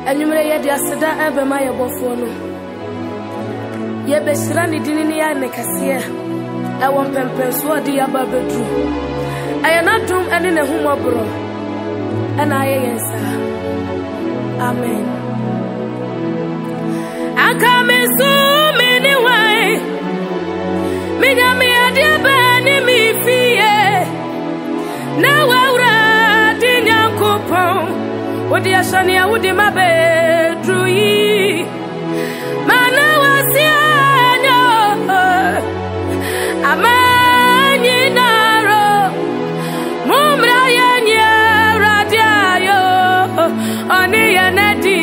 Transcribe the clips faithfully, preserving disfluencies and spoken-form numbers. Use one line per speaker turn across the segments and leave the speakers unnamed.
Enyumre ye dia seda ebe ma ye bofo no. Ye besira ni dini ni ya ne kase. E won pempen so odi ya ba bedru. Ayana dum ene ne humobro. Ena aye yensa. Amen. Akame su mini wai. Minya mi adia ba ni mi fie. Na wawra di nyankopon. Odi ashani ya udi mabe druyi. Mana wasianyo. Amanyi naro. Mumra yenye radiayo. Oni yenedi.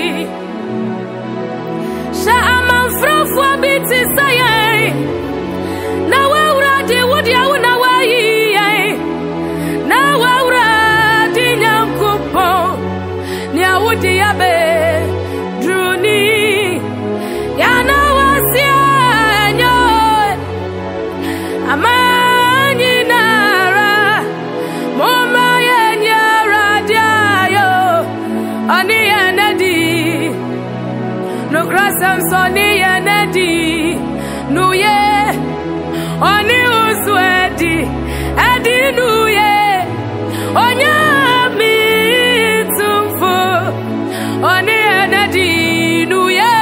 Sha amanfrafwa biti saye. Na wawra di wudi ya una wayi. Na wawra di nyankupo. Nia wudi ya be druni. Yana wasianyo. Amanyi nara. Mumra yenye radiayo. Oni yenedi. No grasam soni yenedi. Nuye. Oni uswedi. Edi nuye. Onyami tumfu. Oni yenedi. Nuye.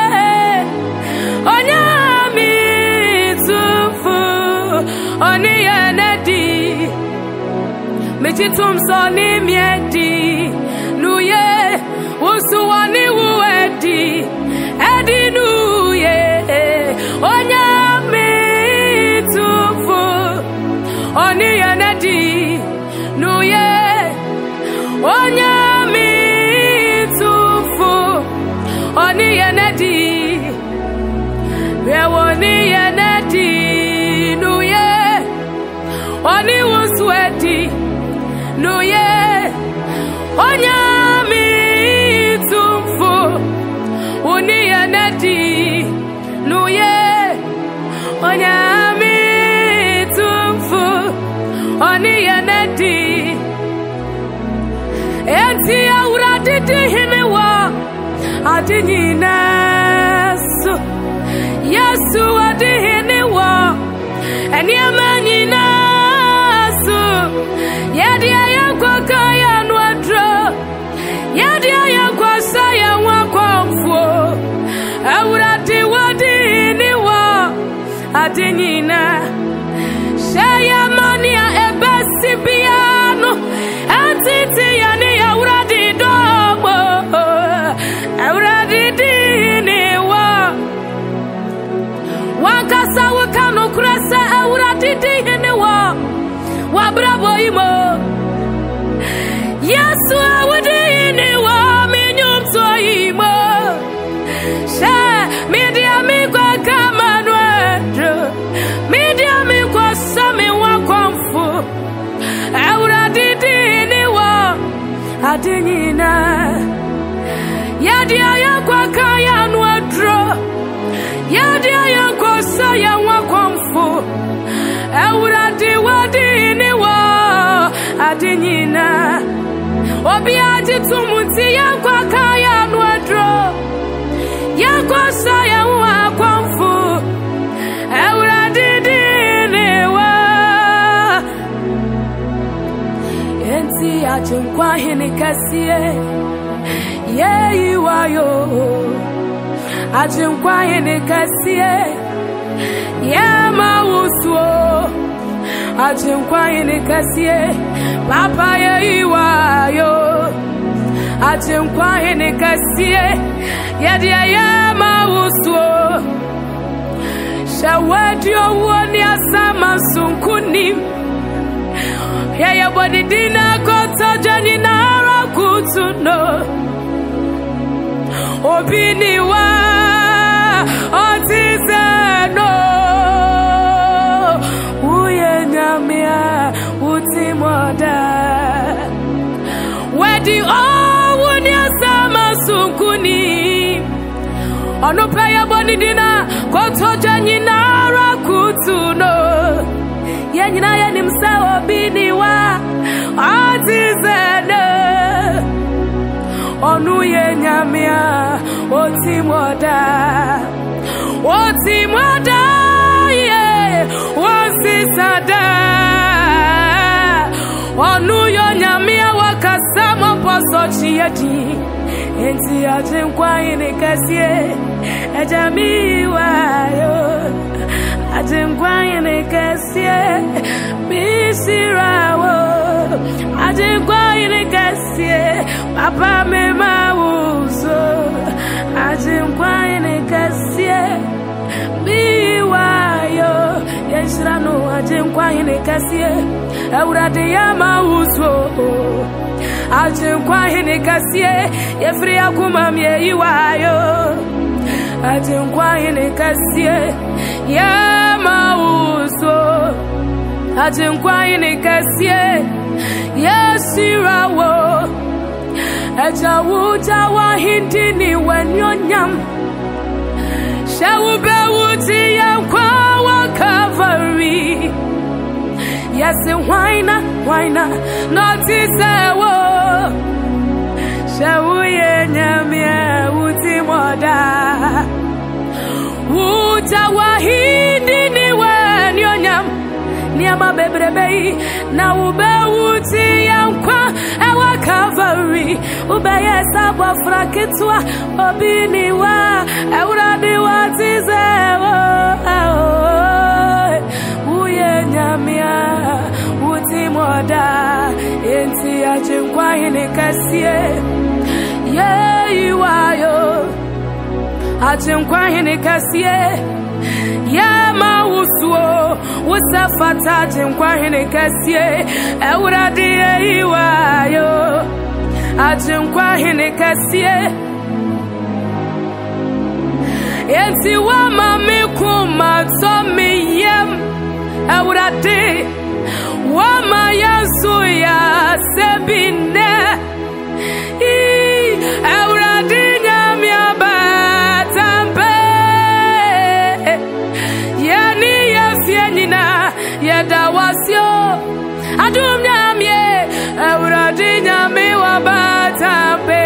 Onyami tumfu. Oni yenedi. Michitum soni miedi. Nuye. Usu wani uedi. Edi nuye. Onyami tumfu. Oni yenedi. Nuye. Onyami tumfu. Oni yenedi. Wewoni yenedi. Nuye. Oni uswedi. Nuye. Onyami tumfu. Oni yenedi. Nuye. Onyami tumfu. Oni yenedi. Enti aura didi himewa. Adini nasu. Yesu adihini wa. Eni amani nasu. Yedi ayankwa kaya nwadro. Yedi ayankwa saya wakwa mfuo. Aura diwadini wa. Adini na. Shaya mani ya ebesi biyano. Antiti ya ni ya aura didobo. Aura didini wa. Wakasa wakano kurasa aura didini wa. Wabrabo imo. Yesu awudini wa minyumto imo. She media mikwa kama nwedro. Media mikwa sami wakwa mfu. Aura didini wa. Adinyina. Yadia yakwa kaya nwedro. Yadia yakwa saya wakwa mfu. Aura diwadini wa. Adinyina. Obi aji tumuti yakwa kaya nwedro. Yakwa saya wakwa mfu. Aura didini wa. Enti ajinkwa hini kasiye. Ye iwayo. Ajinkwa hini kasiye. Ye mausuo. Ajinkwa hini kasiye. Papa ye iwayo. Ajinkwa hini kasiye. Yedia ye mausuo. Shawadi owoni asama sunkuni. Yeye bodi dina koto jani nara kutuno. Obini wa otizeno. Uye nyamia utimoda. Wedi owoni asama sunkuni. Onupaya bodi dina koto jani nara kutuno. Yenyina yeni msawa bini wa otizeno. Onu uye nyamia otimoda otimoda ye wasisada onu yo nyamia wakasamo posochi yedi enti ajinkwa ine kasie ejami wayo ajinkwa ine kasie bisirawo ajinkwa ine kasie papa mema uzo ajinkwa ine kasie biwayo yeshirano ajinkwa ine kasie eurade yama uzo ajinkwa hine kasie yefri akuma mie iwayo ajinkwa hine kasie ya mauso ajinkwa hine kasie yesirawo ejawu jawa hindini wenyonyam shawube wuti yankwa wakavari yesi waina waina noti sewo shawuye nyamia utimoda wuta wahindi niwe nyonyam niyama bebrebe na ube wuti yankwa ewa kavari ube yesa bwafra kitwa obiniwa euradi wati sewo uye nyamia utimoda enti ajinkwa hine kasie ye iwayo ajinkwa hine kasie ya mausuo usafata ajinkwa hine kasie euradi ye iwayo ajinkwa hine kasie enti wama mikuma tomi yem euradi wama yansu ya sebine i euradi nyamia batampe yani yafie nyina yedawasio adum nyamie euradi nyami wa batampe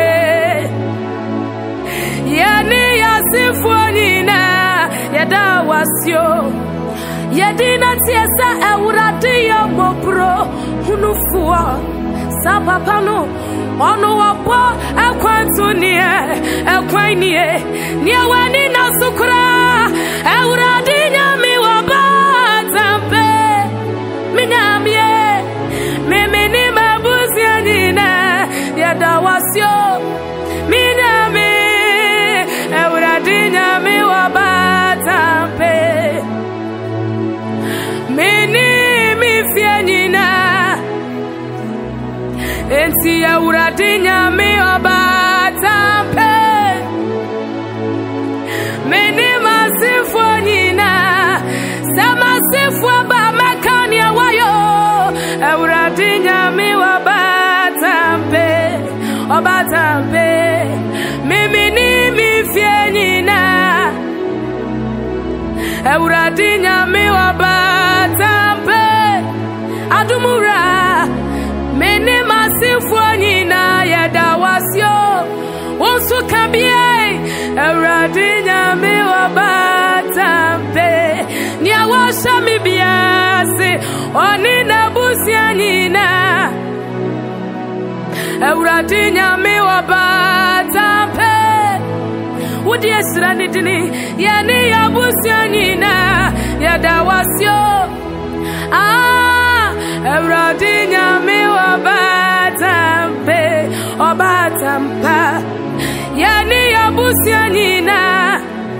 yani yasifo nyina yedawasio yedina tiesa euradi ya mopro hunufua sapapano ono wapo ekwantunie ekwainie niewani na sukura euradi nyami wabatampe minyamie mimi ni mabuzi ya nyina yedawasio minyami euradi nyami wabatampe mini mifie nyina enti euradi nyami obatampe mini masifu nyina sama sifu aba makani wayo euradi nyami obatampe obatampe mimi ni mifie nyina euradi nyami obatampe adumura mene masifu nyina yedawasio unsu kabie euradi nyami obatampe niawasha mibiase oni nabusia nyina euradi nyami obatampe udi esrani dini yani yabusia nyina yedawasio ah euradi nyami obatampe obatampa yani yabusia nyina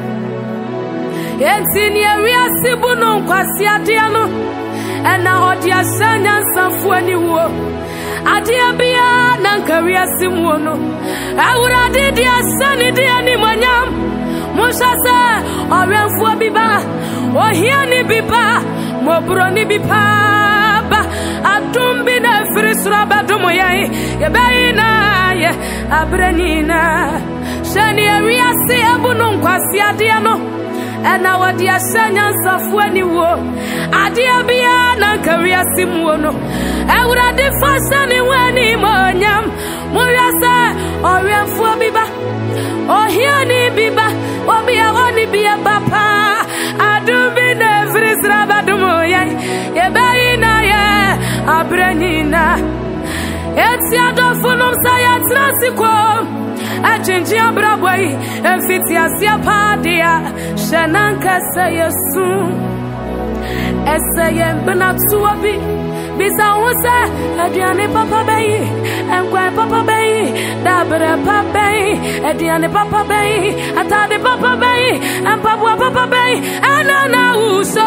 enti ni awiase bunu nkwasi adeano ena odi asanya nsanfu aniwo adia bia na nkawiase mu no euradi di asani di ani manyam mushasa orenfu biba ohia ni biba mobro ni biba adumbi na frisra badumo yai yebaina ye abranina shani awiase abunu nkwasi adeano ena wadi asanya nsafu aniwo adia bia na nkawiase mu no euradi fasani wani monyam muyasa Orienfo biba Ohiani biba Obia woni bia papa Adumbi nevri srabadumo ye Yebaina ye Abrenina Eti adofunum sayatrasiko Achinji abrabwai Enfiti asia padia Shenanka se yesu Ese yembena tuwabi Bisa wose Ediane papa bayi Enkwe papa bayi Dabre papa bayi Ediane papa bayi Atade papa bayi Empabwa papa bayi Anana uso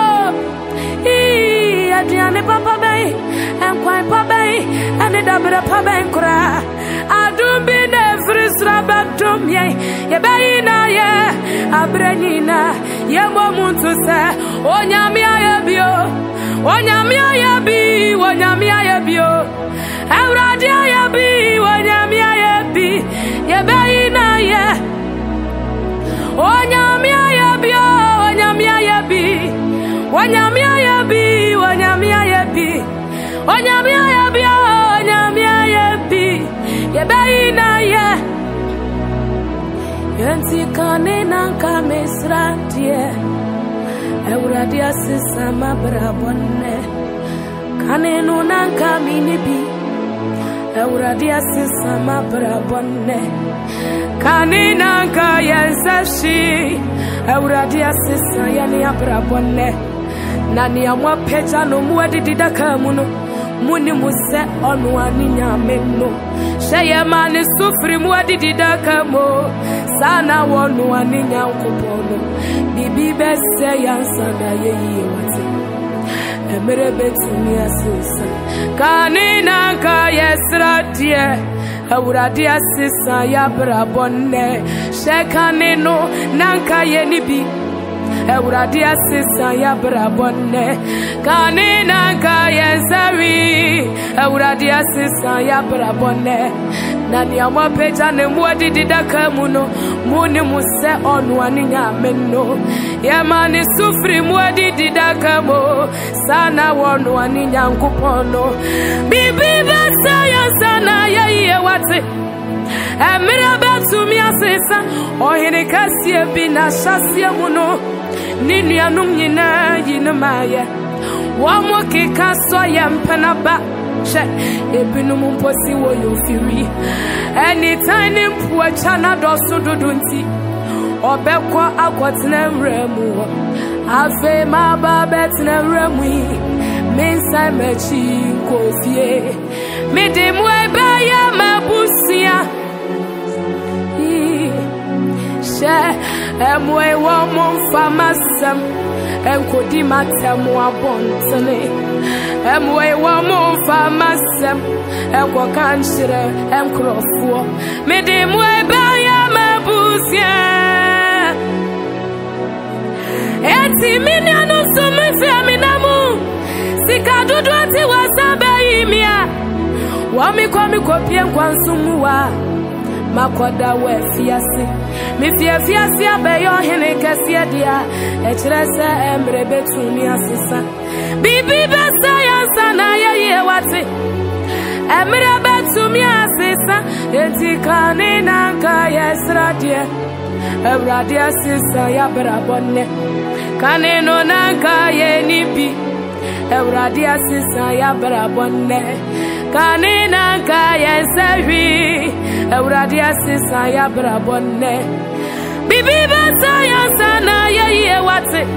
Ediane papa bayi Enkwe papa bayi Ane dabre papa bayi kura Adumbi nevri srabatum ye Yebayi na ye Abrenina Yemo muntu se Onyami ayebio Onyami ayebi Onyami ayebio Euradi ayebi Onyami ayebi Yebayi na ye Onyami ayebio Onyami ayebi Onyami ayebi Onyami ayebi Onyami ayebi Onyami ayebi Yebayi na ye Yenti kane nanka mesratie Euradi asisa mabrabone Kane no nanka minibi Euradi asisa mabrabone Kane nanka yensashi Euradi asisa yani abrabone Nani amwa peja no muadi didaka muno Muni muse onu aninya meno Sheye mani sufri muadi didaka mo Sana wonu aninya ukupono Bibi bese yansana yeye wate Emere betumi asisa Kanina ka yesra die Euradi asisa ya brabone Shekanino nanka yenibi Euradi asisa ya brabone Kanina ka yesari Euradi asisa ya brabone Nani amwa peja ne muadi didaka muno Muni muse onu aninya meno Yemani sufri muadi didaka mo Sana wonu aninya nkupono Bibi besa ya sana ya iye wate Emira betu mi asisa Ohini kasiye bina shasiye muno Ninu ya numnyina yinamaye Wamo kika soya mpenaba Ebinu mumposi wo yofiri Anytime mpuwa chana dosu dudunti Obekwa akwatine mremu Afe mababa tine mremu Minsa mechi kofie Midimwe baya mabusia She Emwe wamo mfamasem Enkodi matemu abontene Emwe wamo mfamasem Ekwa kanshire emkrofo Midimwe baya mabusia Eti minyanu sumifi aminamu Sika dudu ati wasabe imia Wami kwa mikopie nkwansumuwa Makoda we fiasi Mi fia fiasi abeyo hene kasiye dia Echrese embre betumi asisa Bibi besa yansana yeye wate Embre betumi asisa Eti kane nanka yesra die Euradi asisa ya brabone Kane no nanka ye nibi Euradi asisa ya brabone Kane nanka yesari Euradi asisa ya brabone Bibi basa yansana yeye wate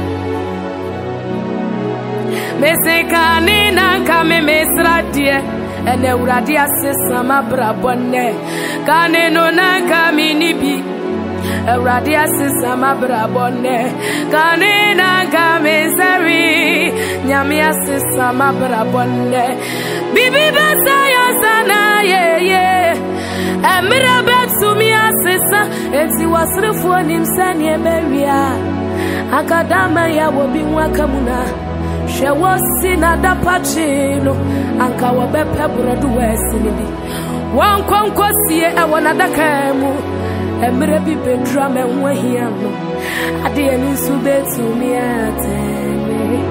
Mese kane nanka me mesra die Ene Euradi asisa ma brabone Kane no nanka minibi Euradi asisa ma brabone Kane nanka mesari Nyami asisa ma brabone Bibi basa yansana yeye Emira betumi asisa Eti wasrifu nimsani eberia Akadama ya wobi wakamuna Shewosi na dapachino Anka wabepe brodu wesi nibi Wanko siye ewa nadakemu Emira bibe drame mwehiyano Adiye nisu betumi atene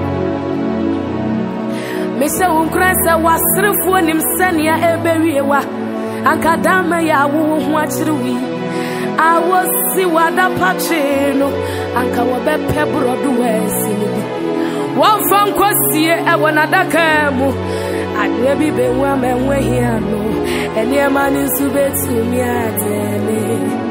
Mise unkresa wasrifu nimsani ya eberia anka dama ya wo ho achirwi awosi wada pachino anka wobepe brodo wesi ni bi won fan kwasie e wona daka mu ade bi be wa menwe hia no ene ma ni su betumi adene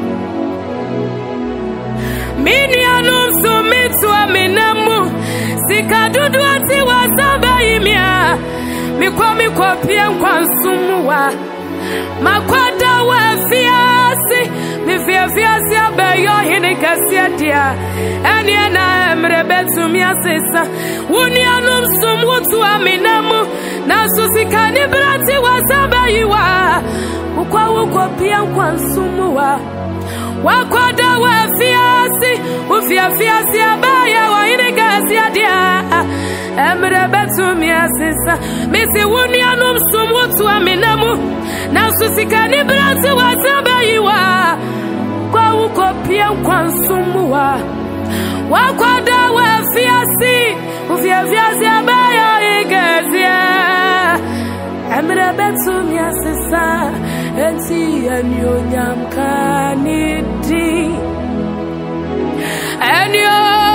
mini anum so mitu aminamu sikadudu ati wasaba yimia mikwa mikwa pia kwansumuwa makwada wa fiasi mi fiasi abeyo hini kasia dia eni na emrebetu mi asesa wuni anum sumutu aminamu na susikani brati wasaba yiwa ukwa ukwa pia kwansumuwa wakwada wa fiasi ufia fiasi abaya wa hini kasia dia emre betu mi asisa misi wuni anum sumutu aminamu na susikani brati wasaba yiwa kwa uko pia kwansumuwa wakwada wa fiasi ufia fiasi abaya igezia emre betu mi asisa enti enyo nyamkanidi enyo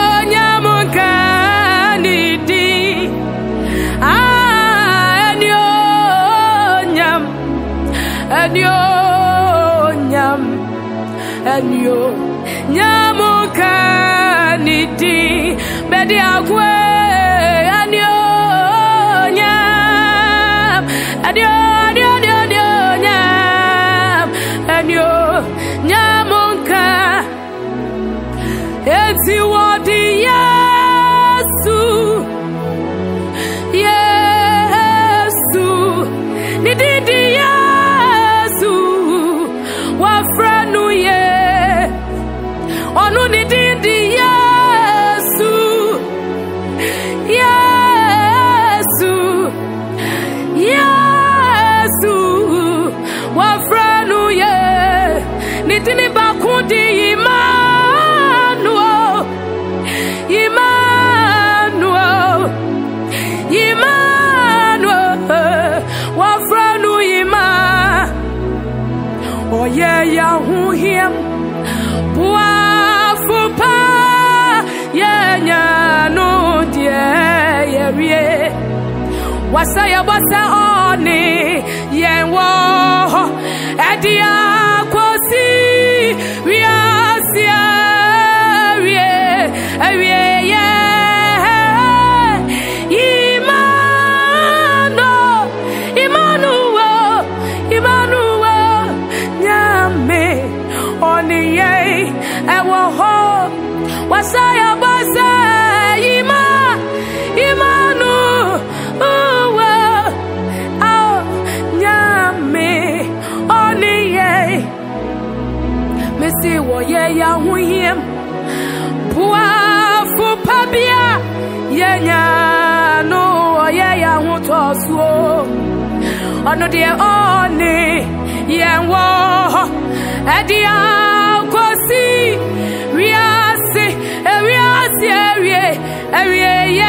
nyamkanidi ah enyo nyam enyo nyam enyo nyamkanidi bedi akwe enyo nyam enyo nyamonka eti wodi Yesu Yesu nididi Yesu wafranu ye onu nididi Yesu Yesu Yesu wafranu ye nitini bakudi Emmanuel Emmanuel Emmanuel wafranu ima oye yahu him buafupa yenya no die yerie wasaya wasa oni yenwo edia we are we Emmanuel, Emmanuel, Emmanuel, nyame oniye ewo ho wasaya basa ima Emmanuel oh nyame oniye mesi wo ye ya hu hiem bua fu pabia ye nya no ye ya hu tosuo ono de oni ye wo edia kosi wiase ewiase ewie ewie ye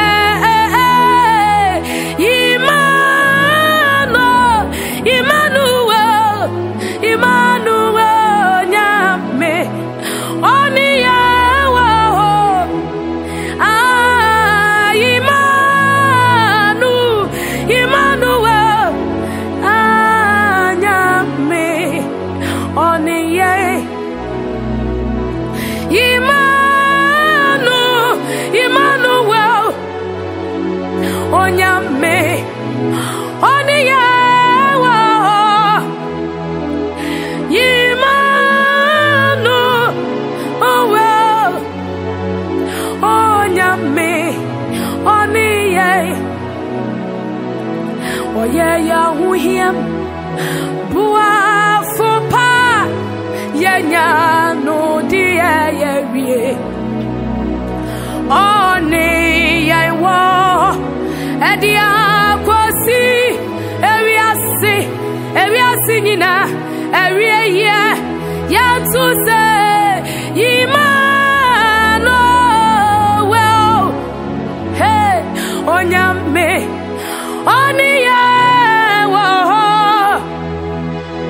Emmanuel Emmanuel Emmanuel nyame oni yawo ah Emmanuel Emmanuel ah nyame oni ye Emmanuel Emmanuel onyame oni yawo oye ya hu hiem bua fopa yenya no dia ye wie oni ye wo edia kosi ewiase ewiase nyina ewie ye ya tu se Emmanuel hey onyame oni ye wo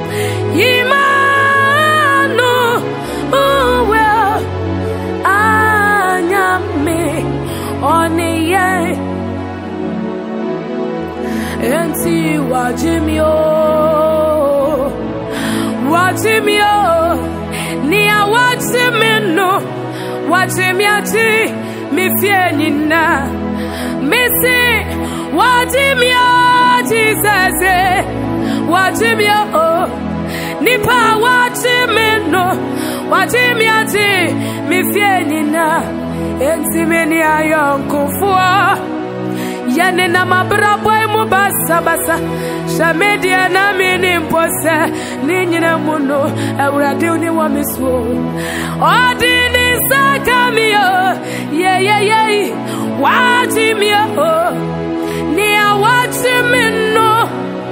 yeah. Enti wajimio, wajimio, ni a wajimino, wajimiaji, mi fienina, misi, wajimio, Jesus, wajimio, nipa wajimino, wajimiaji, mi fienina, enti meni ayonkufua. Yane na mabrabo mu basa basa shamedia na mini mpose ninyina muno awurade uni wa miswo odini sakamio ye ye ye wajimio ni awajimino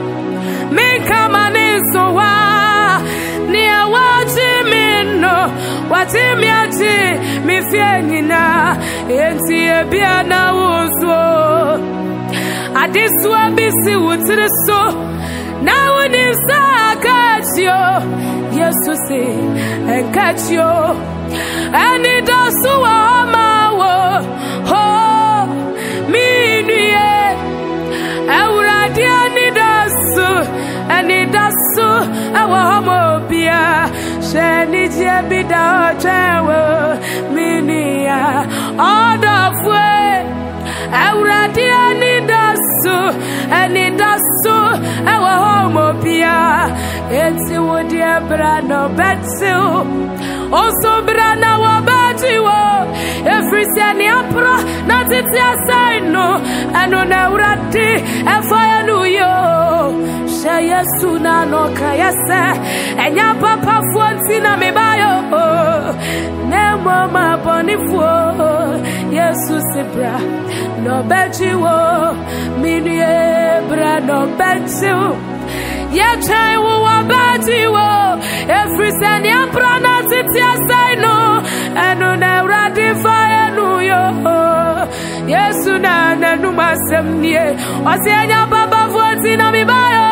mikamaniso wa ni awajimino wajimiaji mifienina enti ebia na wuzo Adiswa bisi utiriso na unisa kachio Yesusi enkachio Eni dosu wa mawo Ho minuye Euradia ni dosu Eni dosu Ewa homo bia Sheni jebida ochewo Minia Odofwe Euradia ni dosu Eni dosu Ewa homo bia Enti wodia brano betu Oso brana wabati wo Efrisiani apra Na titi asaino Eno na urati Efaya nuyo She yesu na noka yese Enya papa fuanti na mibayo Nemo mabonifuo Yesu sibra No bechi wo Minye bra no bechi Ye chai wo wabati wo Efrisiani apra na titi asaino Eno na urati faya nuyo Yesu na nenuma semnie Osi enya papa fuanti na mibayo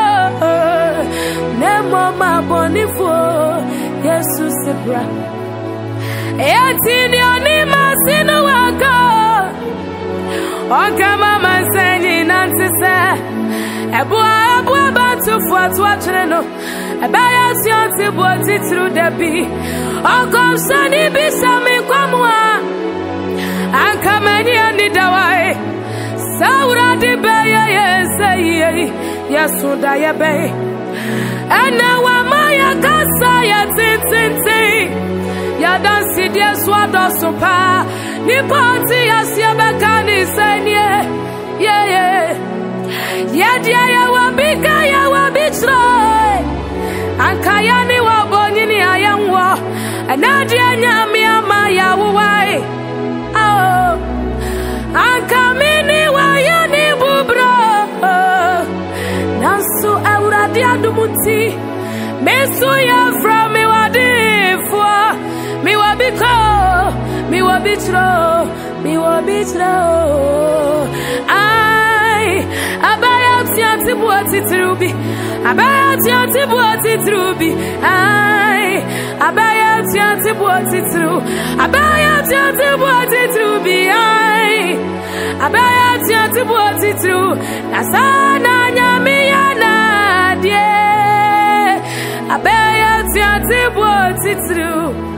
Nemo mabonifuo Yesu sibra Yatini onima sinu wako Onka mama nsenyi nantise Ebua ebua bantu fuatu wachireno Ebaya siyonti buoti tru debi Onkom shani bishami kwa mwa Anka meni anidawae Saura di beye yese ye Yesu da yebe Ene wa maya kasa ya tintinti Ya dansi die swado sopa Ni poti ya siebeka ni senye Yeah yeah Yeah dia ya wabika ya wabitro Anka ya ni wabonyi ni ayenwo Ena dia nyami ama ya uwai Oh Anka mini wa ya ni bubro Nansu eura dia dumuti Mesu ya from me wadifwa Mi wabiko, mi wabitro, mi wabitro. Ay, abaya tianti buati trubi, abaya tianti buati trubi. Ay, abaya tianti buati tru, abaya tianti buati trubi. Ay, abaya tianti buati tru. Nasana nyami yana die, abaya tianti buati tru.